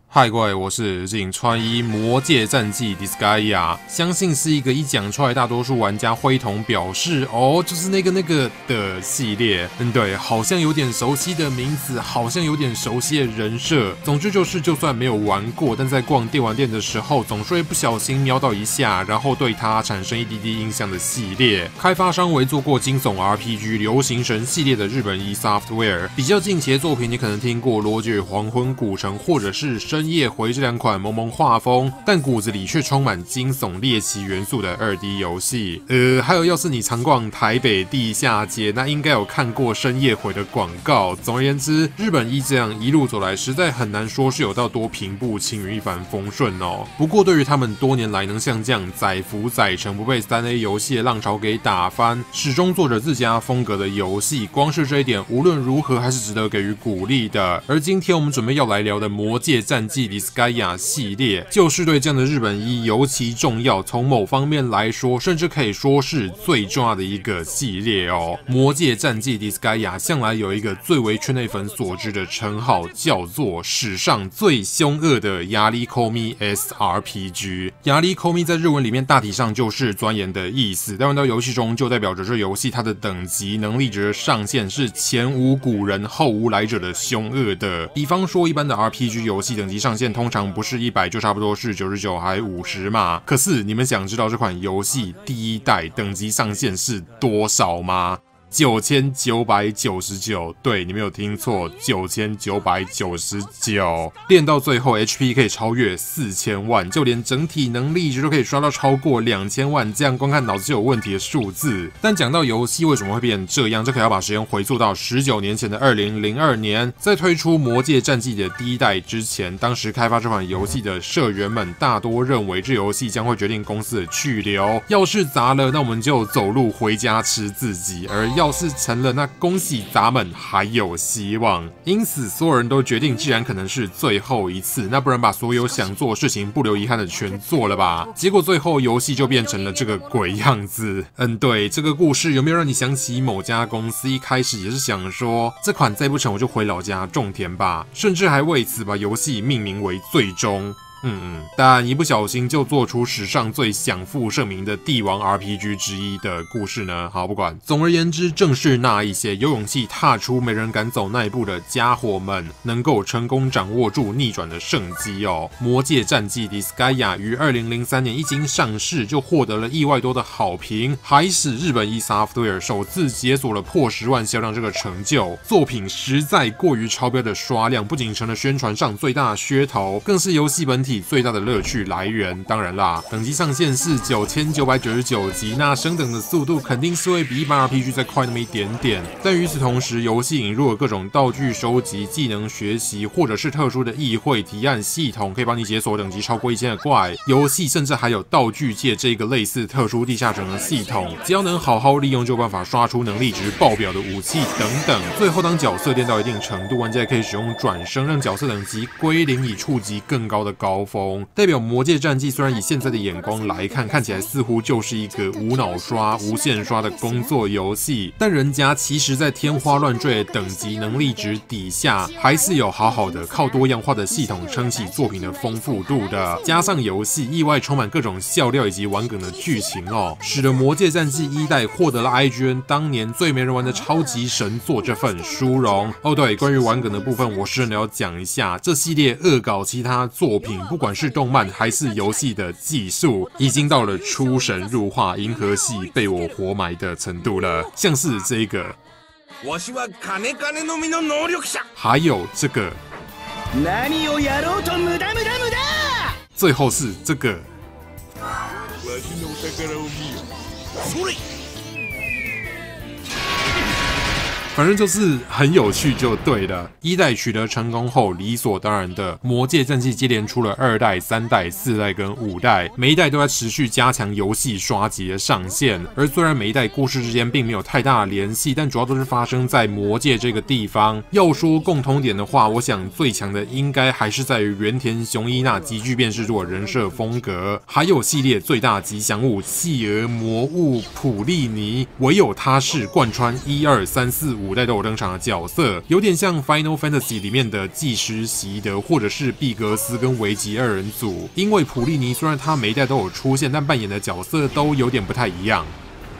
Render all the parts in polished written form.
嗨，各位，我是井川一。魔界战记 Disgaea， 相信是一个一讲出来，大多数玩家会同表示哦，就是那个的系列。对，好像有点熟悉的名字，好像有点熟悉的人设。总之就是，就算没有玩过，但在逛电玩店的时候，总是会不小心瞄到一下，然后对它产生一滴滴印象的系列。开发商为做过惊悚 RPG、流行神系列的日本 eSoftware， 比较近期的作品，你可能听过《罗杰黄昏古城》或者是深夜回这两款萌萌画风，但骨子里却充满惊悚猎奇元素的2D 游戏。还有，要是你常逛台北地下街，那应该有看过深夜回的广告。总而言之，日本一这样一路走来，实在很难说是有到多平步青云、一帆风顺哦。不过，对于他们多年来能像这样载浮载沉，不被3A 游戏的浪潮给打翻，始终做着自家风格的游戏，光是这一点，无论如何还是值得给予鼓励的。而今天我们准备要来聊的《魔界战记 Disgaea》系列，就是对这样的日本一尤其重要。从某方面来说，甚至可以说是最重要的一个系列哦。《魔界战记 Disgaea》向来有一个最为圈内粉所知的称号，叫做史上最凶恶的压力 Komi SRPG。压力 Komi 在日文里面大体上就是钻研的意思，但玩到游戏中就代表着这游戏它的等级能力值的上限是前无古人后无来者的凶恶的。比方说一般的 RPG 游戏等级上限通常不是100就差不多是99还50嘛。可是你们想知道这款游戏第一代等级上限是多少吗？9999，对，你没有听错，9999，练到最后 HP 可以超越4000万，就连整体能力值都可以刷到超过2000万，这样光看脑子就有问题的数字。但讲到游戏为什么会变成这样，这可要把时间回溯到19年前的2002年，在推出《魔界战记》的第一代之前，当时开发这款游戏的社员们大多认为这游戏将会决定公司的去留，要是砸了，那我们就走路回家吃自己，而要是成了，那恭喜咱们还有希望。因此，所有人都决定，既然可能是最后一次，那不然把所有想做的事情不留遗憾的全做了吧。结果最后游戏就变成了这个鬼样子。对，这个故事有没有让你想起某家公司一开始也是想说，这款再不成我就回老家种田吧，甚至还为此把游戏命名为最终。但一不小心就做出史上最享负盛名的帝王 RPG 之一的故事呢？好，不管。总而言之，正是那一些有勇气踏出没人敢走那一步的家伙们，能够成功掌握住逆转的胜机哦。魔界战记 Disgaea 于2003年一经上市就获得了意外多的好评，还使日本 eSoftware 首次解锁了破10万销量这个成就。作品实在过于超标的刷量，不仅成了宣传上最大的噱头，更是游戏本体最大的乐趣来源。当然啦，等级上限是9999级，那升等的速度肯定是会比一般 RPG 再快那么一点点。但与此同时，游戏引入了各种道具收集、技能学习，或者是特殊的议会提案系统，可以帮你解锁等级超过1000的怪。游戏甚至还有道具界这个类似特殊地下城的系统，只要能好好利用，就有办法刷出能力值爆表的武器等等。最后，当角色练到一定程度，玩家也可以使用转生，让角色等级归零，以触及更高的高峰。代表魔界战记虽然以现在的眼光来看，看起来似乎就是一个无脑刷、无限刷的工作游戏，但人家其实在天花乱坠的等级能力值底下，还是有好好的靠多样化的系统撑起作品的丰富度的。加上游戏意外充满各种笑料以及玩梗的剧情哦，使得魔界战记1代获得了 IGN 当年最没人玩的超级神作这份殊荣。对，关于玩梗的部分，我是真的要讲一下，这系列恶搞其他作品，不管是动漫还是游戏的技术，已经到了出神入化、银河系被我活埋的程度了。像是这个，还有这个，最后是这个。反正就是很有趣就对了。1代取得成功后，理所当然的魔界战记接连出了2代、3代、4代跟5代，每一代都在持续加强游戏刷级的上限。而虽然每一代故事之间并没有太大的联系，但主要都是发生在魔界这个地方。要说共通点的话，我想最强的应该还是在于原田雄一那极具辨识度的人设风格，还有系列最大吉祥物企鹅魔物普利尼，唯有他是贯穿1、2、3、4、5 5代都有登场的角色，有点像 Final Fantasy 里面的祭师席德，或者是毕格斯跟维吉2人组。因为普利尼虽然他每一代都有出现，但扮演的角色都有点不太一样。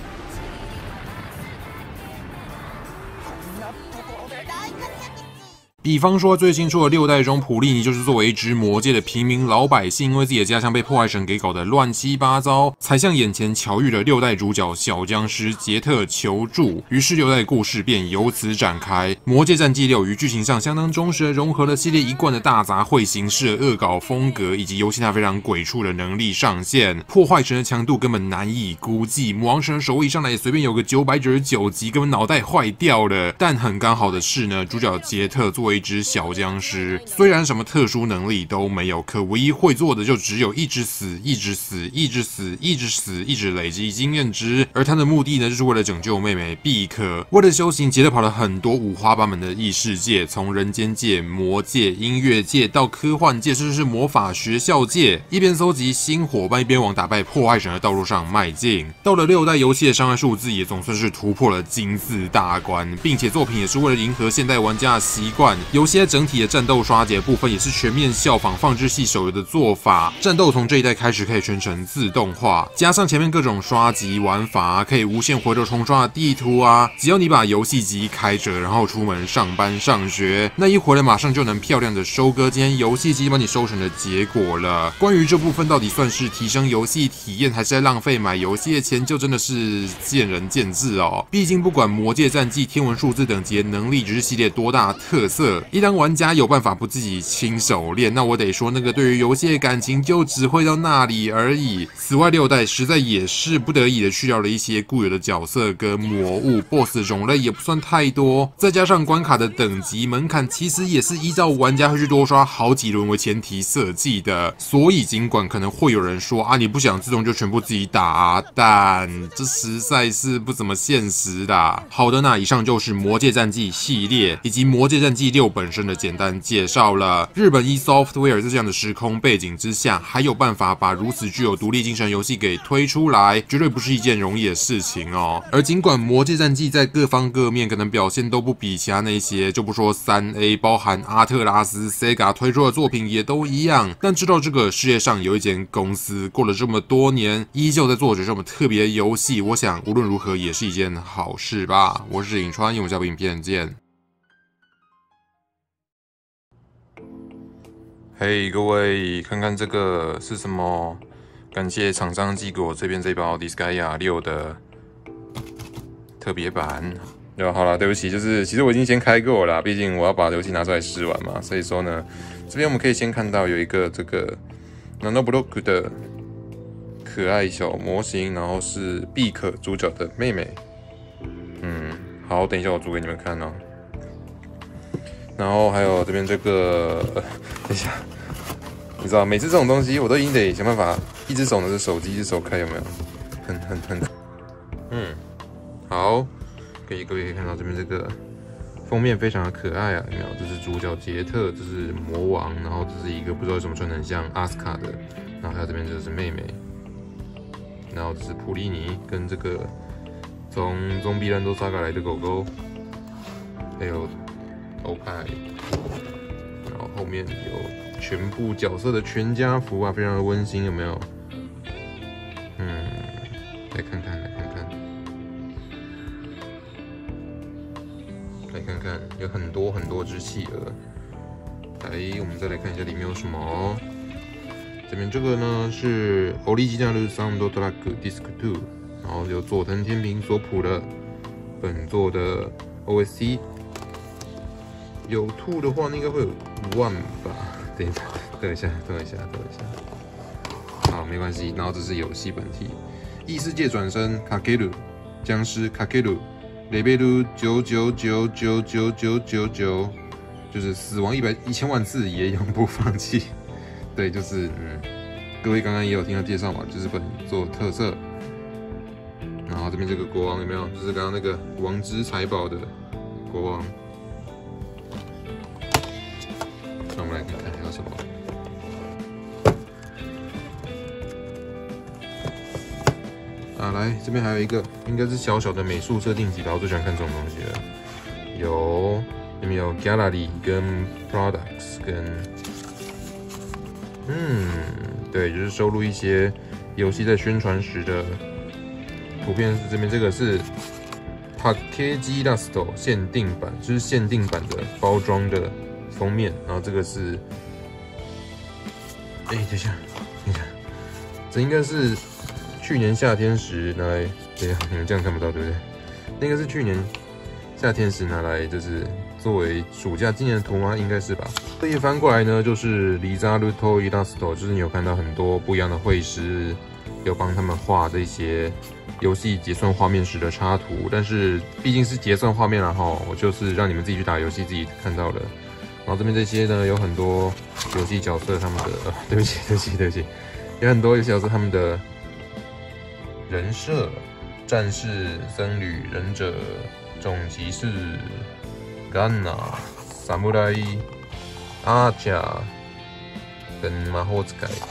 比方说，最新出的6代中，普利尼就是作为一只魔界的平民老百姓，因为自己的家乡被破坏神给搞得乱七八糟，才向眼前巧遇的6代主角小僵尸杰特求助。于是6代的故事便由此展开。魔界战记6于剧情上相当忠实的融合了系列一贯的大杂烩形式的恶搞风格，以及游戏它非常鬼畜的能力上限。破坏神的强度根本难以估计，魔王神的守卫一上来也随便有个999级，根本脑袋坏掉了。但很刚好的是呢，主角杰特作为一只小僵尸，虽然什么特殊能力都没有，可唯一会做的就只有一直死，一直死，一直死，一直死，一直累积经验值。而他的目的呢，就是为了拯救妹妹碧可。为了修行，杰特跑了很多五花八门的异世界，从人间界、魔界、音乐界到科幻界，甚至是魔法学校界，一边搜集新伙伴，一边往打败破坏神的道路上迈进。到了6代，游戏的伤害数字也总算是突破了金字大关，并且作品也是为了迎合现代玩家的习惯。游戏在整体的战斗刷节部分也是全面效仿放置系手游的做法，战斗从这一代开始可以全程自动化，加上前面各种刷级玩法，可以无限回头重刷的地图啊，只要你把游戏机开着，然后出门上班上学，那一回来马上就能漂亮的收割今天游戏机帮你收成的结果了。关于这部分到底算是提升游戏体验，还是在浪费买游戏的钱，就真的是见仁见智哦。毕竟不管魔界战记天文数字等级的能力值系列多大特色，一旦玩家有办法不自己亲手练，那我得说那个对于游戏的感情就只会到那里而已。此外，6代实在也是不得已的去掉了一些固有的角色跟魔物 ，BOSS 种类也不算太多，再加上关卡的等级门槛其实也是依照玩家会去多刷好几轮为前提设计的。所以尽管可能会有人说啊，你不想自动就全部自己打啊，但这实在是不怎么现实啦。好的，那以上就是魔界战记系列以及魔界战记6本身的简单介绍了。日本 eSoftware 在这样的时空背景之下，还有办法把如此具有独立精神游戏给推出来，绝对不是一件容易的事情哦。而尽管魔界战记在各方各面可能表现都不比其他那些，就不说3A， 包含阿特拉斯、Sega 推出的作品也都一样，但知道这个世界上有一间公司过了这么多年，依旧在做着这么特别的游戏，我想无论如何也是一件好事吧。我是尹川，我们下部影片见。嘿，各位，看看这个是什么？感谢厂商寄给我这边这包 Disgaea 6的特别版。好啦，对不起，就是其实我已经先开过了啦，毕竟我要把游戏拿出来试玩嘛。所以说呢，这边我们可以先看到有一个这个 Nanoblock 的可爱小模型，然后是碧可主角的妹妹。好，等一下我组给你们看哦。然后还有这边这个，等一下，你知道每次这种东西我都一定得想办法，一只手拿着手机，一只手开，有没有？很，好，各位可以看到这边这个封面非常的可爱啊，有没有？这是主角杰特，这是魔王，然后这是一个不知道为什么穿得很像阿斯卡的，然后还有这边这是妹妹，然后这是普利尼跟这个从棕壁兰多沙嘎来的狗狗，还有欧派，然后后面有全部角色的全家福啊，非常的温馨，有没有？来看看，有很多只企鹅。我们再来看一下里面有什么哦。这边这个呢是 Original Soundtrack Disc 2， 然后由佐藤天平所谱的本作的 OST。有兔的话，那应该会有5万吧？等一下，等一下。好，没关系。然后这是游戏本体，异世界转身卡克鲁僵尸卡克鲁雷贝鲁999999999，就是死亡1000万次也永不放弃。对，就是各位刚刚也有听到介绍嘛，就是本作特色。然后这边这个国王有没有？就是刚刚那个王之财宝的国王。那我们来看看还有什么。来这边还有一个，应该是小小的美术设定集吧，我最喜欢看这种东西了。 里面有 Gallery 跟 Products 跟对，就是收录一些游戏在宣传时的图片。这边这个是 Package Last 限定版，就是限定版的包装的封面。然后这个是，等一下，这应该是去年夏天时拿来，对呀，你们这样看不到对不对？那个是去年夏天时拿来，就是作为暑假纪念的图吗？应该是吧。这一翻过来呢，就是Rizaruto Illustrator， 就是你有看到很多不一样的绘师有帮他们画这些游戏结算画面时的插图，但是毕竟是结算画面啦齁，我就是让你们自己去打游戏自己看到的。然后这边这些呢，有很多游戏角色他们的，对不起，有很多游戏角色他们的人设。战士、僧侣、忍者、种骑士、Gunna、Samurai、阿甲跟魔法使い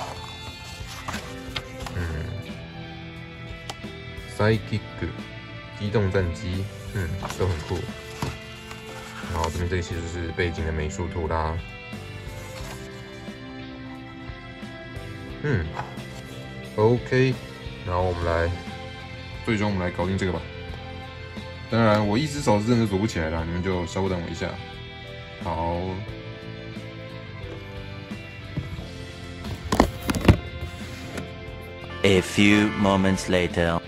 ，Psychic 机动战机，都很酷。然后这边这个其实是背景的美术图啦，OK， 然后我们来。最终我们来搞定这个吧。当然，我一只手是真的组不起来了，你们就稍等我一下。好。 A few moments later。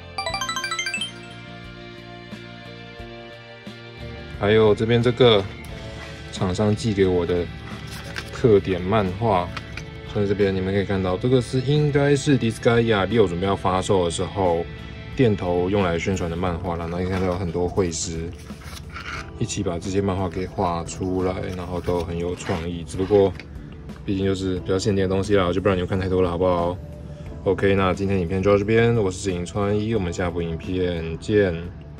还有这边这个厂商寄给我的特点漫画，在这边你们可以看到，这个是应该是 Disgaea 6准备要发售的时候。店头用来宣传的漫画啦，然后可以看到有很多绘师一起把这些漫画给画出来，然后都很有创意。只不过毕竟就是比较限定的东西啦，就不然你们看太多了，好不好 ？OK， 那今天影片就到这边，我是影川一，我们下部影片见。